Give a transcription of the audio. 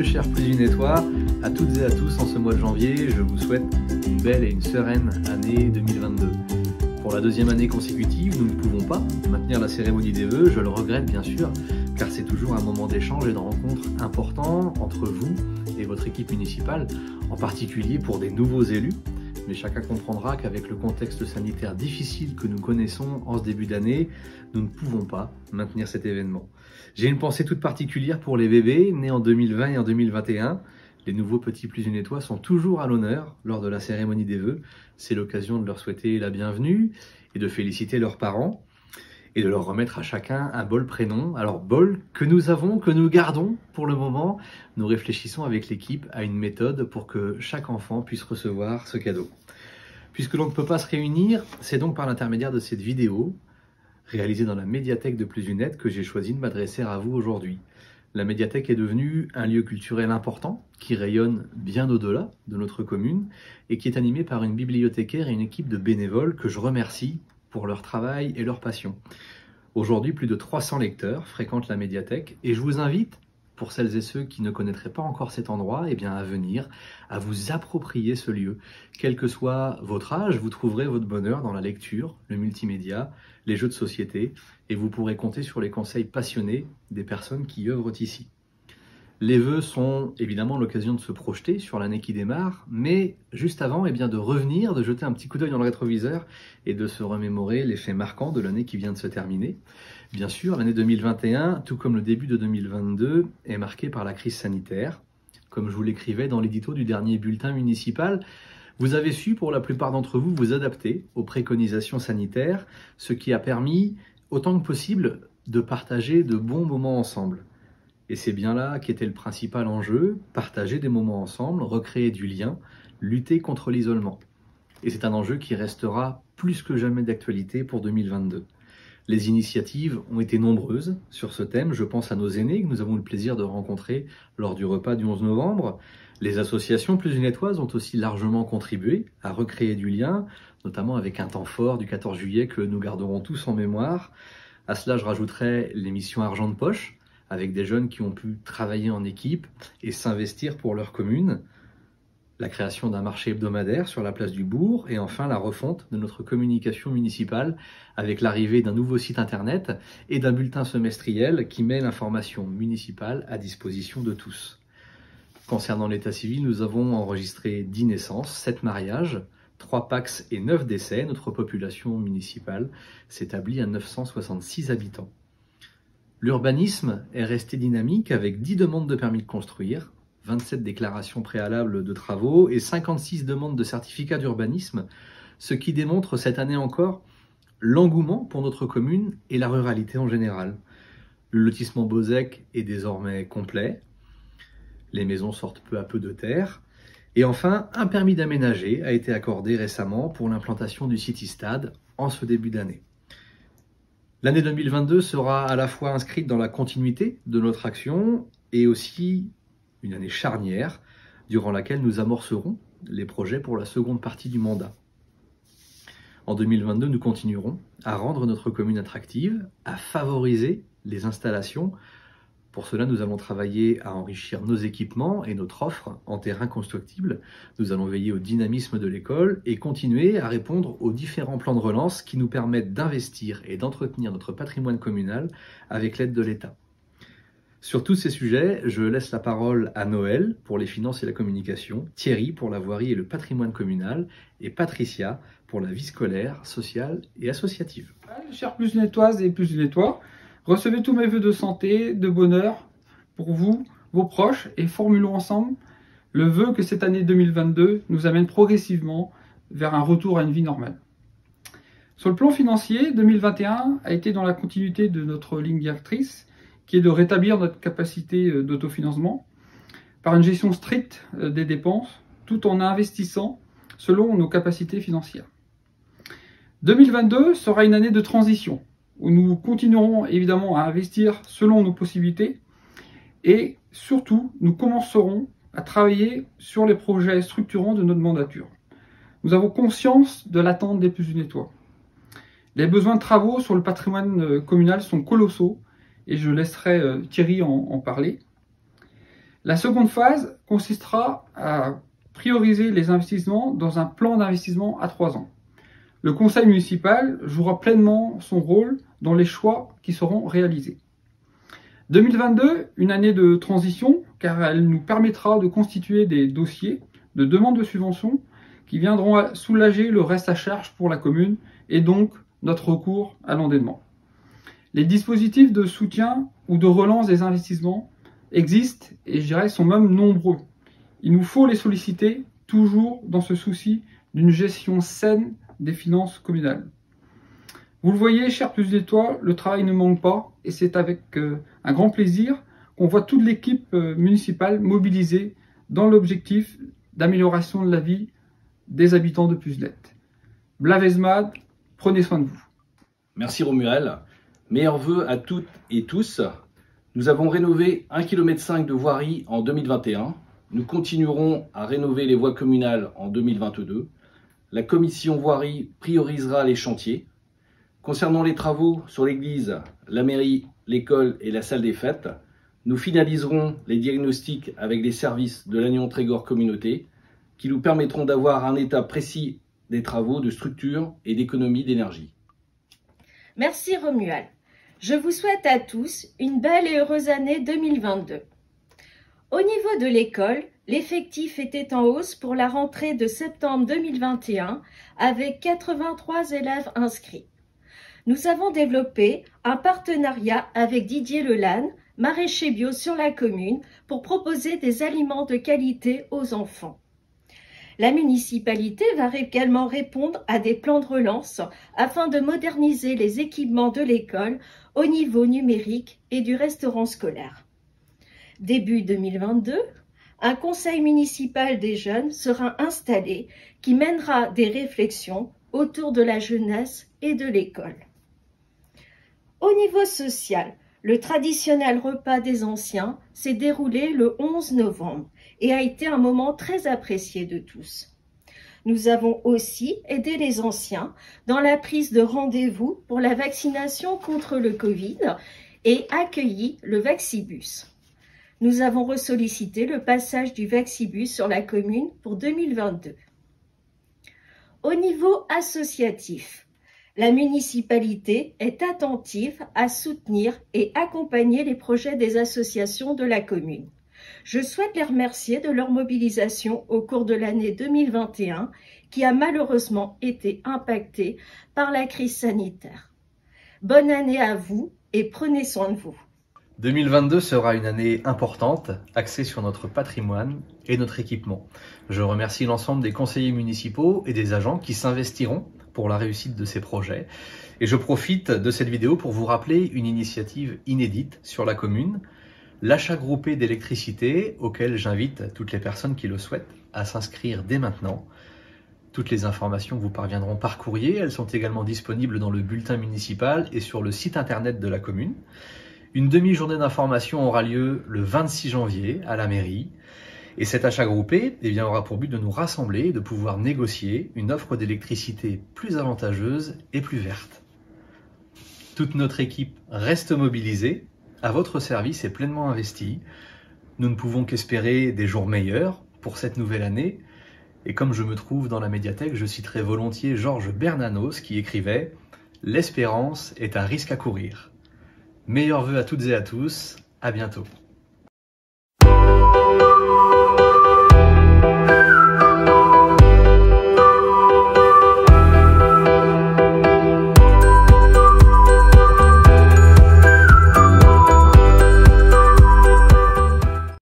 chers Plusinétois, à toutes et à tous en ce mois de janvier, je vous souhaite une belle et une sereine année 2022. Pour la deuxième année consécutive, nous ne pouvons pas maintenir la cérémonie des vœux, je le regrette bien sûr, car c'est toujours un moment d'échange et de rencontre important entre vous et votre équipe municipale, en particulier pour des nouveaux élus. Mais chacun comprendra qu'avec le contexte sanitaire difficile que nous connaissons en ce début d'année, nous ne pouvons pas maintenir cet événement. J'ai une pensée toute particulière pour les bébés nés en 2020 et en 2021. Les nouveaux petits Plusinétois sont toujours à l'honneur lors de la cérémonie des vœux. C'est l'occasion de leur souhaiter la bienvenue et de féliciter leurs parents et de leur remettre à chacun un bol prénom. Alors bol que nous avons, que nous gardons pour le moment. Nous réfléchissons avec l'équipe à une méthode pour que chaque enfant puisse recevoir ce cadeau. Puisque l'on ne peut pas se réunir, c'est donc par l'intermédiaire de cette vidéo réalisée dans la médiathèque de Plusinet que j'ai choisi de m'adresser à vous aujourd'hui. La médiathèque est devenue un lieu culturel important qui rayonne bien au-delà de notre commune et qui est animé par une bibliothécaire et une équipe de bénévoles que je remercie pour leur travail et leur passion. Aujourd'hui, plus de 300 lecteurs fréquentent la médiathèque et je vous invite, pour celles et ceux qui ne connaîtraient pas encore cet endroit, à venir, à vous approprier ce lieu. Quel que soit votre âge, vous trouverez votre bonheur dans la lecture, le multimédia, les jeux de société, et vous pourrez compter sur les conseils passionnés des personnes qui œuvrent ici. Les vœux sont évidemment l'occasion de se projeter sur l'année qui démarre, mais juste avant, de revenir, de jeter un petit coup d'œil dans le rétroviseur et de se remémorer les faits marquants de l'année qui vient de se terminer. Bien sûr, l'année 2021, tout comme le début de 2022, est marquée par la crise sanitaire. Comme je vous l'écrivais dans l'édito du dernier bulletin municipal, vous avez su, pour la plupart d'entre vous, vous adapter aux préconisations sanitaires, ce qui a permis, autant que possible, de partager de bons moments ensemble. Et c'est bien là qu'était le principal enjeu, partager des moments ensemble, recréer du lien, lutter contre l'isolement. Et c'est un enjeu qui restera plus que jamais d'actualité pour 2022. Les initiatives ont été nombreuses sur ce thème. Je pense à nos aînés que nous avons eu le plaisir de rencontrer lors du repas du 11 novembre. Les associations plusinétoises ont aussi largement contribué à recréer du lien, notamment avec un temps fort du 14 juillet que nous garderons tous en mémoire. À cela, je rajouterai l'émission Argent de poche, avec des jeunes qui ont pu travailler en équipe et s'investir pour leur commune, la création d'un marché hebdomadaire sur la place du Bourg et enfin la refonte de notre communication municipale avec l'arrivée d'un nouveau site internet et d'un bulletin semestriel qui met l'information municipale à disposition de tous. Concernant l'état civil, nous avons enregistré 10 naissances, 7 mariages, 3 PACS et 9 décès. Notre population municipale s'établit à 966 habitants. L'urbanisme est resté dynamique avec 10 demandes de permis de construire, 27 déclarations préalables de travaux et 56 demandes de certificat d'urbanisme, ce qui démontre cette année encore l'engouement pour notre commune et la ruralité en général. Le lotissement Beauzec est désormais complet, les maisons sortent peu à peu de terre, et enfin un permis d'aménager a été accordé récemment pour l'implantation du City-Stade en ce début d'année. L'année 2022 sera à la fois inscrite dans la continuité de notre action et aussi une année charnière durant laquelle nous amorcerons les projets pour la seconde partie du mandat. En 2022, nous continuerons à rendre notre commune attractive, à favoriser les installations. Pour cela, nous allons travailler à enrichir nos équipements et notre offre en terrain constructible. Nous allons veiller au dynamisme de l'école et continuer à répondre aux différents plans de relance qui nous permettent d'investir et d'entretenir notre patrimoine communal avec l'aide de l'État. Sur tous ces sujets, je laisse la parole à Noël pour les finances et la communication, Thierry pour la voirie et le patrimoine communal et Patricia pour la vie scolaire, sociale et associative. Chers Plusinétoises et Plusinétois, recevez tous mes vœux de santé, de bonheur pour vous, vos proches et formulons ensemble le vœu que cette année 2022 nous amène progressivement vers un retour à une vie normale. Sur le plan financier, 2021 a été dans la continuité de notre ligne directrice qui est de rétablir notre capacité d'autofinancement par une gestion stricte des dépenses tout en investissant selon nos capacités financières. 2022 sera une année de transition où nous continuerons évidemment à investir selon nos possibilités et surtout nous commencerons à travailler sur les projets structurants de notre mandature. Nous avons conscience de l'attente des Plusinétois. Les besoins de travaux sur le patrimoine communal sont colossaux et je laisserai Thierry en parler. La seconde phase consistera à prioriser les investissements dans un plan d'investissement à 3 ans. Le conseil municipal jouera pleinement son rôle dans les choix qui seront réalisés. 2022, une année de transition, car elle nous permettra de constituer des dossiers de demande de subvention qui viendront soulager le reste à charge pour la commune et donc notre recours à l'endettement. Les dispositifs de soutien ou de relance des investissements existent et je dirais sont même nombreux. Il nous faut les solliciter toujours dans ce souci d'une gestion saine des finances communales. Vous le voyez, chers Plus des Toits, le travail ne manque pas et c'est avec un grand plaisir qu'on voit toute l'équipe municipale mobilisée dans l'objectif d'amélioration de la vie des habitants de Puzelet. Blavezmad, prenez soin de vous. Merci Romuald. Meilleurs vœux à toutes et tous. Nous avons rénové 1,5 km de voirie en 2021. Nous continuerons à rénover les voies communales en 2022. La commission voirie priorisera les chantiers. Concernant les travaux sur l'église, la mairie, l'école et la salle des fêtes, nous finaliserons les diagnostics avec les services de l'Agnon Trégor Communauté qui nous permettront d'avoir un état précis des travaux de structure et d'économie d'énergie. Merci Romuald. Je vous souhaite à tous une belle et heureuse année 2022. Au niveau de l'école, l'effectif était en hausse pour la rentrée de septembre 2021 avec 83 élèves inscrits. Nous avons développé un partenariat avec Didier Lelanne, maraîcher bio sur la commune, pour proposer des aliments de qualité aux enfants. La municipalité va également répondre à des plans de relance afin de moderniser les équipements de l'école au niveau numérique et du restaurant scolaire. Début 2022, un conseil municipal des jeunes sera installé qui mènera des réflexions autour de la jeunesse et de l'école. Au niveau social, le traditionnel repas des anciens s'est déroulé le 11 novembre et a été un moment très apprécié de tous. Nous avons aussi aidé les anciens dans la prise de rendez-vous pour la vaccination contre le Covid et accueilli le Vaccibus. Nous avons ressollicité le passage du Vaccibus sur la commune pour 2022. Au niveau associatif, la municipalité est attentive à soutenir et accompagner les projets des associations de la commune. Je souhaite les remercier de leur mobilisation au cours de l'année 2021 qui a malheureusement été impactée par la crise sanitaire. Bonne année à vous et prenez soin de vous. 2022 sera une année importante, axée sur notre patrimoine et notre équipement. Je remercie l'ensemble des conseillers municipaux et des agents qui s'investiront pour la réussite de ces projets. Et je profite de cette vidéo pour vous rappeler une initiative inédite sur la commune, l'achat groupé d'électricité, auquel j'invite toutes les personnes qui le souhaitent à s'inscrire dès maintenant. Toutes les informations vous parviendront par courrier, elles sont également disponibles dans le bulletin municipal et sur le site internet de la commune. Une demi-journée d'information aura lieu le 26 janvier à la mairie. Et cet achat groupé aura pour but de nous rassembler et de pouvoir négocier une offre d'électricité plus avantageuse et plus verte. Toute notre équipe reste mobilisée, à votre service et pleinement investie. Nous ne pouvons qu'espérer des jours meilleurs pour cette nouvelle année. Et comme je me trouve dans la médiathèque, je citerai volontiers Georges Bernanos qui écrivait « L'espérance est un risque à courir ». Meilleurs vœux à toutes et à tous, à bientôt.